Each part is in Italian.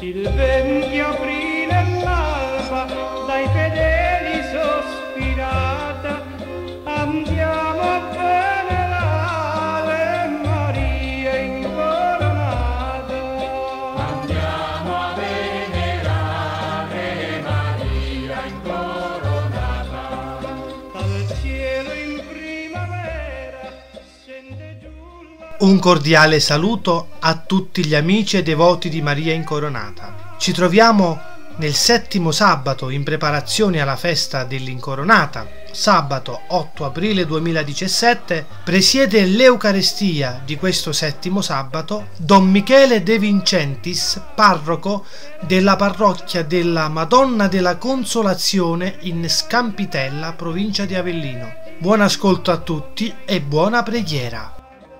Il 20 aprile all'alba dai fedeli sospirata, andiamo a venerare Maria incoronata. Andiamo a venerare Maria incoronata. Dal cielo in primavera scende giù la... Un cordiale saluto a tutti gli amici e devoti di Maria Incoronata. Ci troviamo nel settimo sabato in preparazione alla festa dell'Incoronata. Sabato 8 aprile 2017 presiede l'Eucarestia di questo settimo sabato Don Michele De Vincentis, parroco della parrocchia della Madonna della Consolazione in Scampitella, provincia di Avellino. Buon ascolto a tutti e buona preghiera.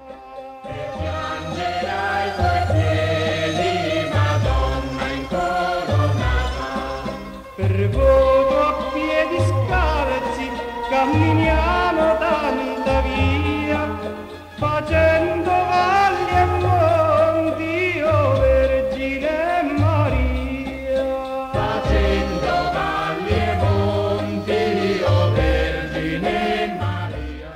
Per voto a piedi scalzi camminiamo tanta via, facendo valli e monti, o Vergine Maria. Facendo valli e monti, o Vergine Maria.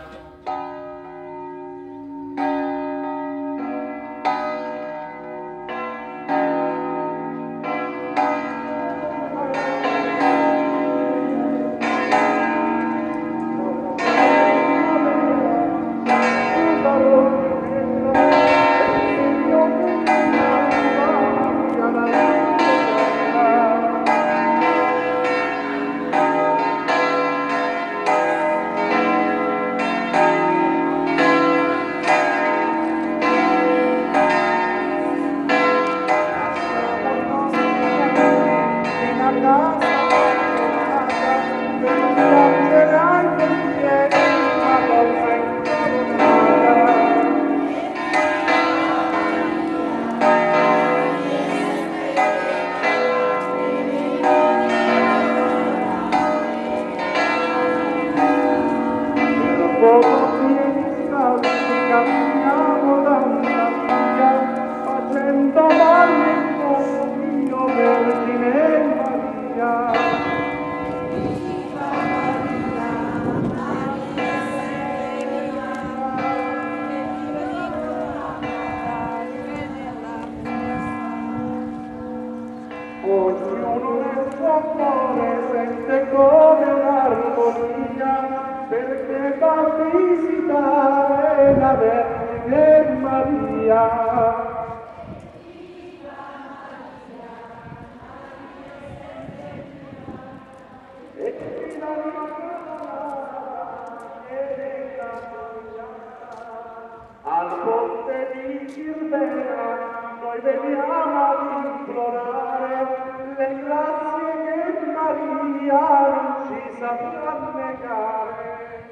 Camminiamo tanta via, facendo valli e monti, o Vergine Maria. Ognuno nel suo cuore sente come un'armonia, perché va a visitare la Vergine Maria. E qui la al ponte di Girbera noi veniamo ad implorare le grazie che Maria non ci saprà negare.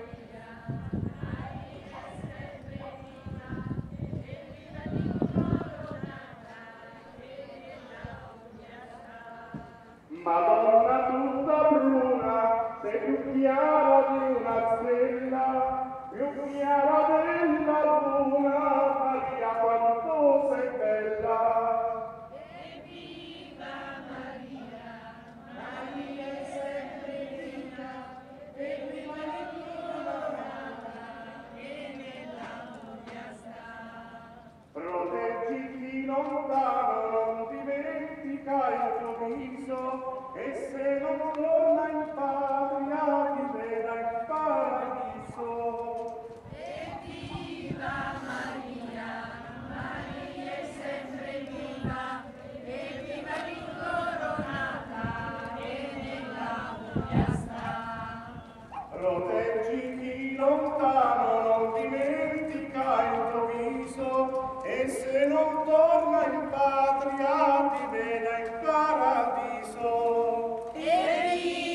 Madonna tutta bruna, sei più chiara di una stella, più chiara della luna, Maria quanto sei bella. Evviva Maria, Maria è sempre viva, evviva l'incoronata che nella gloria sta. Proteggi chi lontano, non dimentica il tuo viso, e se non torna in patria ti veda in paradiso. Evviva Maria, Maria è sempre viva, evviva l'incoronata che nella gloria sta. Proteggi chi lontano, non dimentica il tuo viso, e se non torna in patria ti veda in paradiso. Evviva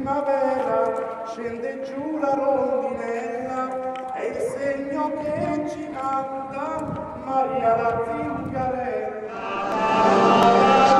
primavera scende giù la rondinella, è il segno che ci manda Maria la zingarella.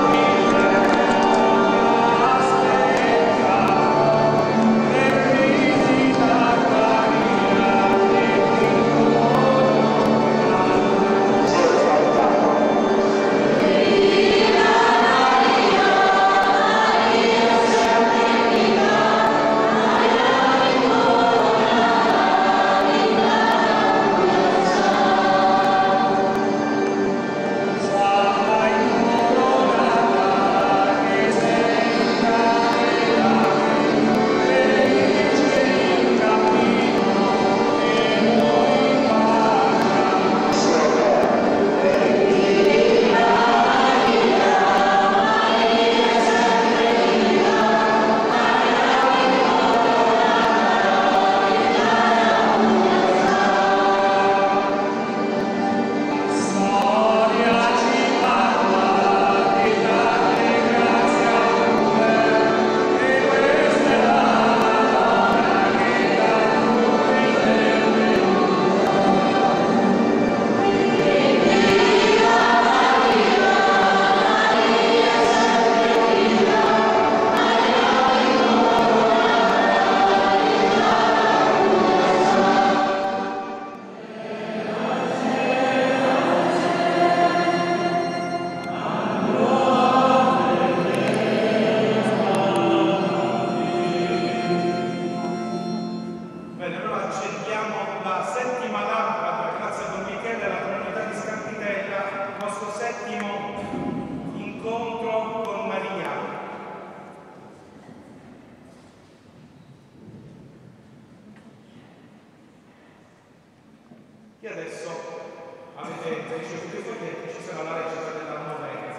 E adesso avete ricevuto i foglietti, ci sarà la recita della movenza.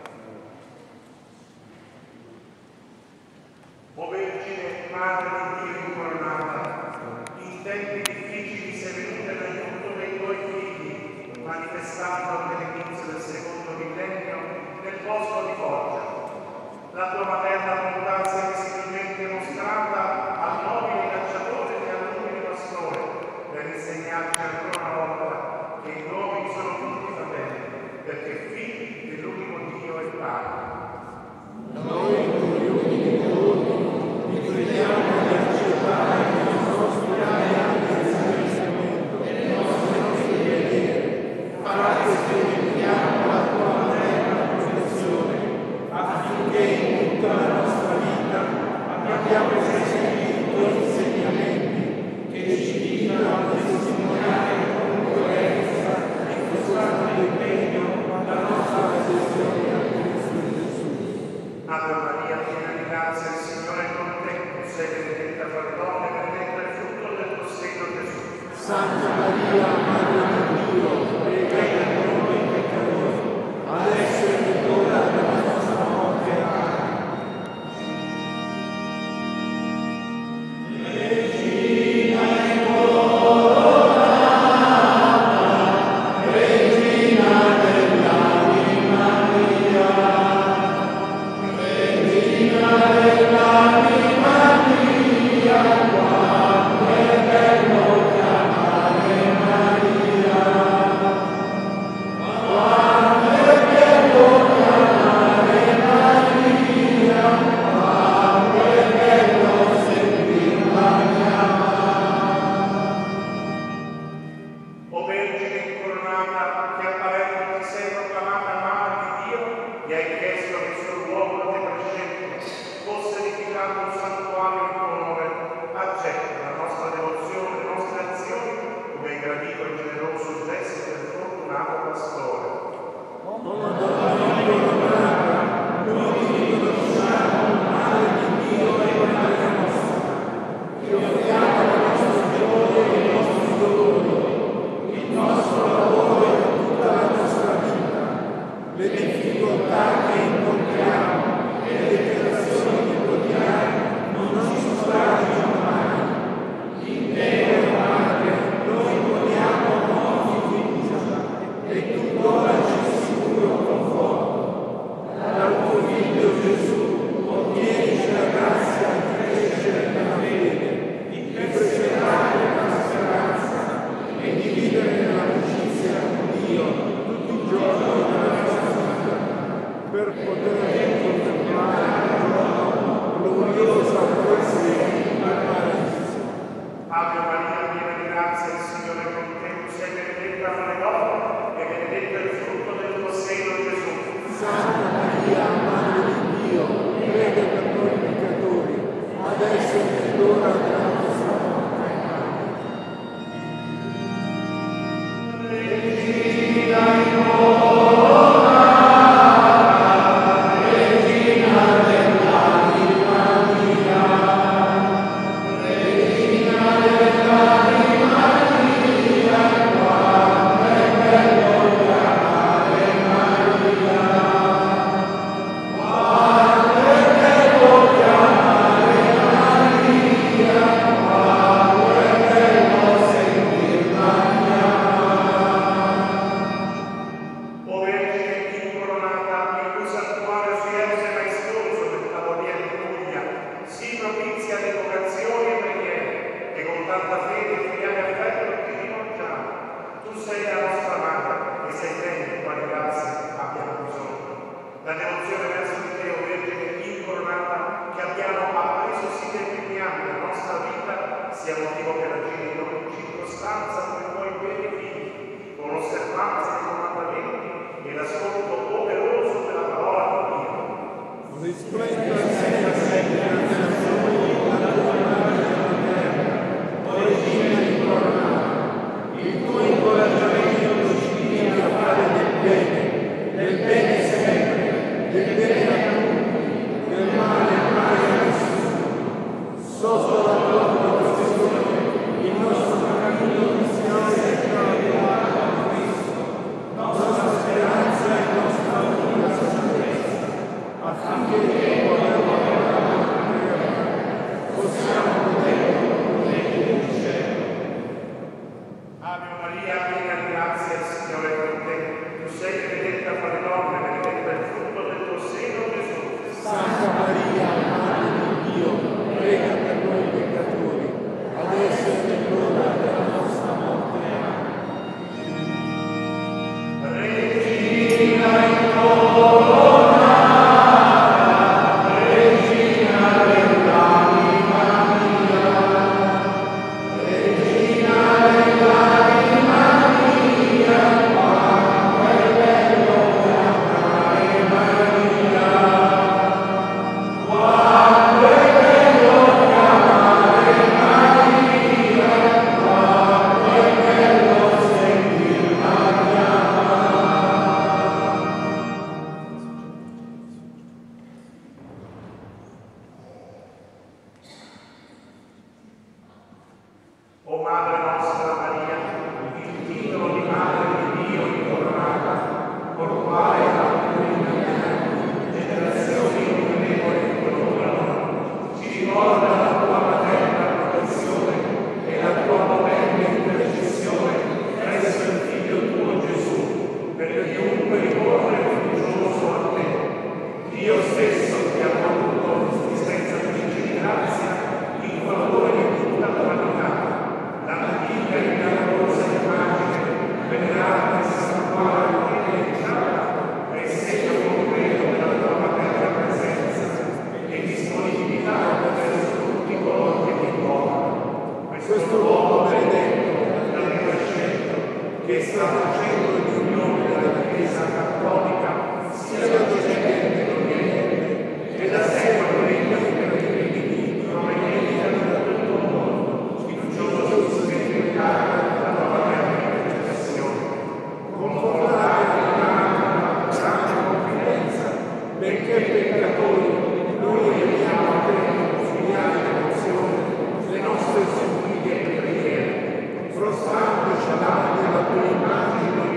O Vergine, Madre di Dio incoronata, in tempi difficili sei venuta in aiuto dei tuoi figli, manifestando all'inizio del secondo millennio nel bosco di Foggia. La tua materna bontà si è visibilmente mostrata al nobile cacciatore e all'umile pastore, per insegnarci ancora una volta che gli uomini sono tutti fratelli, perché figli dell'unico Dio e Padre. Noi, gli unici giorni, vi preghiamo di accettare i nostri anni del Testamento e le nostre preghiere, farà che sperimentiamo la tua materna protezione, affinché in tutta la nostra vita abbiamo sentito i tuoi insegnamenti che ci guidano a testimoniare con coerenza e costante impegno la nostra adesione a Cristo Gesù. Ave Maria, piena di grazia, il Signore è con te, tu sei benedetta fra le donne, benedetto è il frutto del tuo seno, Gesù. Santa Maria, Madre di Dio, prega per noi peccatori, adesso e nell'ora della nostra morte. Amen. l'ora della nostra morte. Regina incoronata, Regina dell'anima mia, Regina dell'anima mia, quanto è bello chiamare Maria, quanto è bello chiamare Maria, quanto è bello sentirla chiamare. O Vergine incoronata, il cui santuario silenzio e maestoso del Tavoliere di Puglia, sii propizia alle vocazioni e preghiere, che con tanta fede e filiale affetto ti rivolgiamo. Tu sei la nostra madre e sei te di quali grazie abbiamo bisogno. La devozione verso di te, o Vergine incoronata, che abbiamo appreso sì nei primi anni della nostra vita, sia motivo per agire in ogni circostanza come tuoi veri figli, con osservanza dei comandamenti e l'ascolto operoso della parola di Dio. Risplenda sempre sempre nella noi la tua immagine sulla terra, o Regina incoronata, il tuo incoraggiamento ci guida a fare del bene sempre, del bene a tutti, del male mai a nessuno. Sotto la tua protezione, il nostro cammino cristiano è entrato a Cristo, nostra speranza e nostra unica salvezza, affinché dopo aver lavorato la terra possiamo godere del cielo. Ave Maria, piena di grazia, il Signore è con te. Tu sei benedetta fra le donne, benedetto è il frutto del tuo seno, Gesù. Santa Maria, Madre di Dio, prega per noi peccatori, adesso e nell'ora della nostra morte. Amen. Regina incoronata, Regina dell'anima mia, Regina dell'anima mia, quanto è bello chiamare Maria, quanto è bello chiamare Maria, quanto è bello sentirla O Madre nostra Maria, il titolo di Madre di Dio incoronata, col quale la prima generazioni innumerevoli conoscono, ci ricorda la tua materna protezione e la tua potente intercessione presso il Figlio tuo Gesù, per chiunque ricorre fiducioso a te. Dio stesso ti ha voluto senza luce di grazia in favore di tutta l'umanità. L'antica e miracolosa immagine venerata nel santuario privilegiata è segno concreto della tua materna presenza e disponibilità verso tutti coloro che ti invocano. Questo luogo benedetto da Dio scelto, che sta facendo l'unione della Chiesa cattolica sia d'Occidente che d'Oriente, e da secolo regna i pellegrini provenienti da tutto il mondo, fiduciosi di sperimentare la tua materna intercessione. Confortare l'anima con grande confidenza, benché peccatori, noi eleviamo a te con filiale devozione le nostre suppliche e preghiere, prostrando davanti alla tua immagine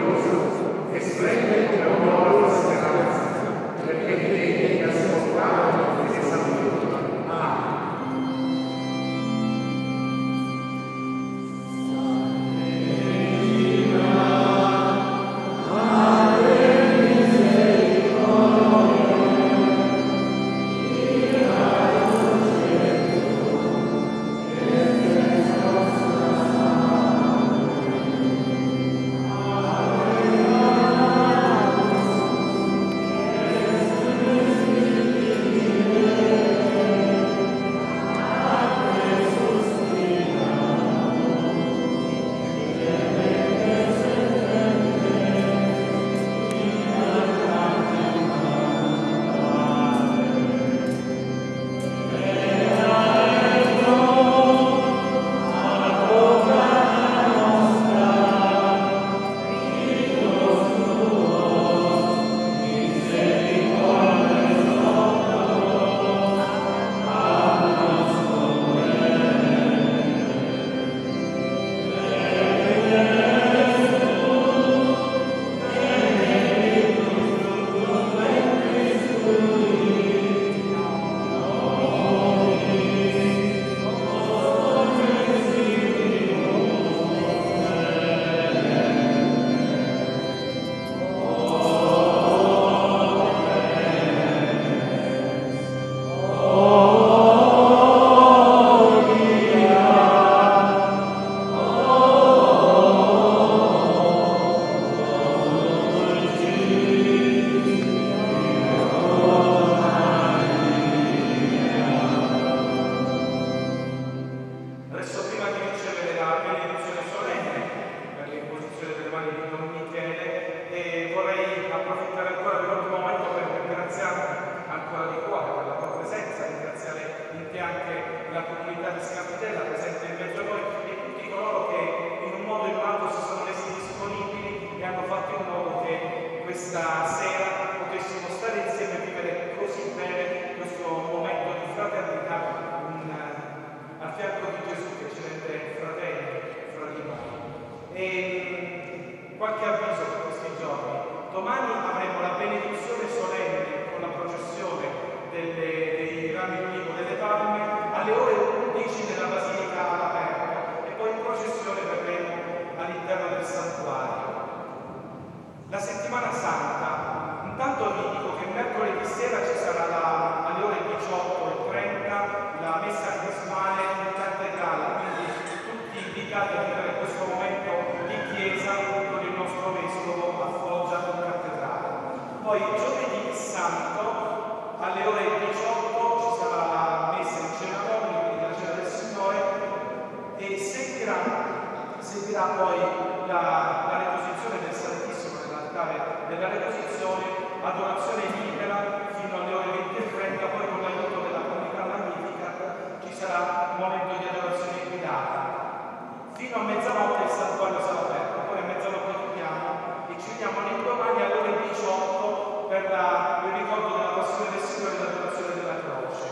seguirà poi la reposizione del Santissimo nell'altare della reposizione, adorazione libera fino alle ore 20:30, poi con l'aiuto della comunità magnifica ci sarà un momento di adorazione guidata. Fino a mezzanotte il santuario sarà aperto, poi a mezzanotte chiudiamo e ci vediamo l'indomani alle ore 18 per il ricordo della passione del Signore e l'adorazione della croce.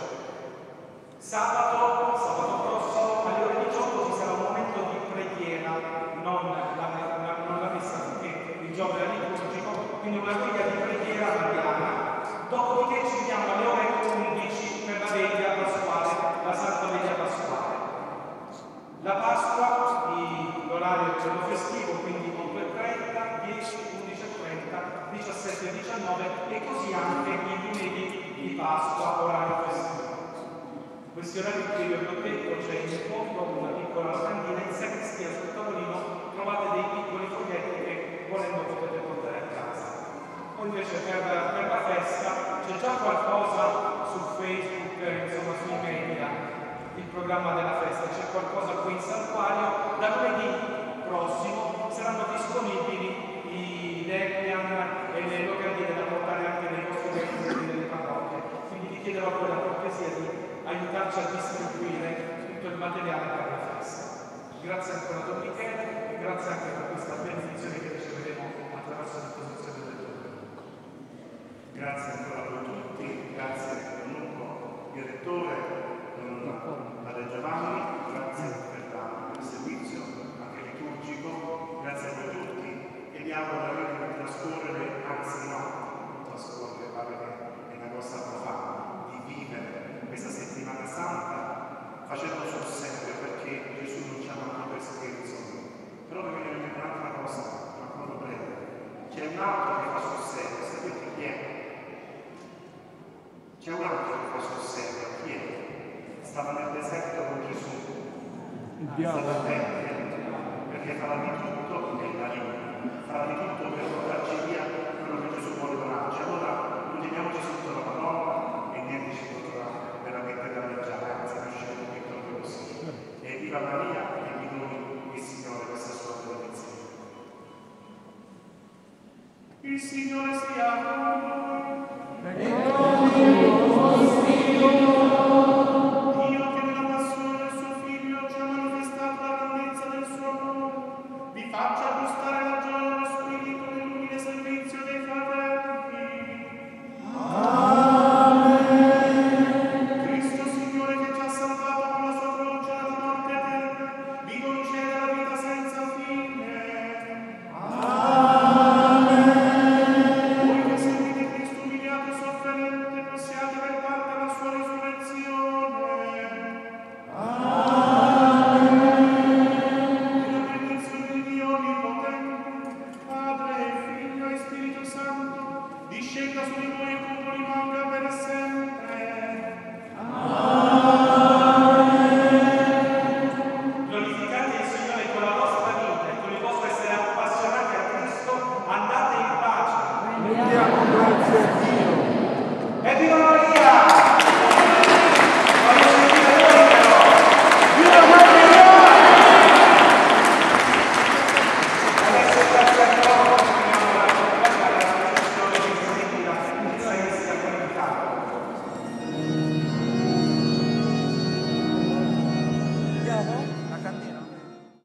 Sabato prossimo alle ore 18 ci sarà un momento di preghiera, non la messa, perché il giorno è liturgico, quindi una guida di preghiera mariana. Dopodiché ci vediamo alle ore 11 per la veglia pasquale, la Santa Veglia Pasquale. La Pasqua, l'orario è quello festivo, quindi 8:30, 10, 11:30, 17 e 19 e così anche i lunedì di Pasqua, orario festivo. Questi orari che vi ho detto, c'è in fondo una piccola locandina, in sacrestia sul tavolino trovate dei piccoli foglietti che volendo potete portare a casa. Poi invece per la festa c'è già qualcosa su Facebook, insomma sui media, il programma della festa, c'è qualcosa qui in santuario. Da lunedì prossimo saranno disponibili i Debian e le locandine da portare anche nei vostri paesi delle parrocchie, quindi vi chiederò poi la cortesia di aiutarci a distribuire tutto il materiale per la festa. Grazie ancora a Don Michele e grazie anche per questa benedizione che riceveremo attraverso la posizione del giorno. Grazie ancora a voi tutti, grazie Nucco, direttore, Padre Giovanni, grazie per il servizio anche liturgico, grazie a voi tutti e vi auguro davvero di trascorrere, anzi no, non trascorrere, pare che è una cosa profana, di vivere questa settimana santa facendo sul serio, perché Gesù non ci ha mandato per scherzo. Però vi voglio dire un'altra cosa, ma molto breve. C'è un altro che fa sul serio, sapete chi è? C'è un altro che fa sul serio, chi è? Stava nel deserto con Gesù. Il diavolo. Perché farà di tutto nel marino, farà di tutto per portarci via quello che Gesù vuole donarci. Allora, noi teniamoci sotto la parola e niente ci potrà veramente danneggiare, anzi riusciremo più proprio così. E viva Maria e vi doni il Signore questa sua benedizione. Il Signore sia con voi.